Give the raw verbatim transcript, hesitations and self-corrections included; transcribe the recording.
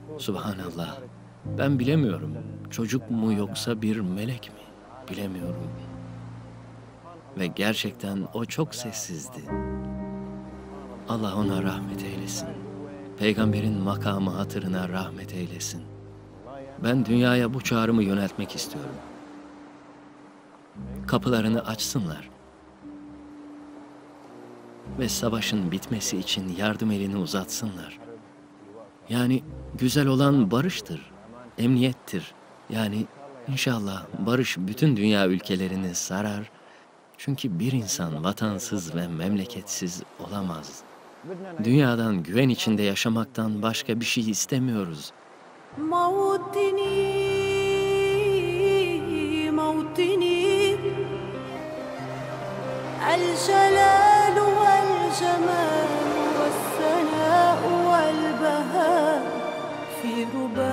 Subhanallah. Ben bilemiyorum. Çocuk mu yoksa bir melek mi? Bilemiyorum. Ve gerçekten o çok sessizdi. Allah ona rahmet eylesin. Peygamberin makamı hatırına rahmet eylesin. Ben dünyaya bu çağrımı yöneltmek istiyorum. Kapılarını açsınlar. Ve savaşın bitmesi için yardım elini uzatsınlar. Yani güzel olan barıştır, emniyettir. Yani inşallah barış bütün dünya ülkelerini sarar. Çünkü bir insan vatansız ve memleketsiz olamaz. Dünyadan güven içinde yaşamaktan başka bir şey istemiyoruz. موطني موطني الجلال والجمال والثناء والبهاء في رباعي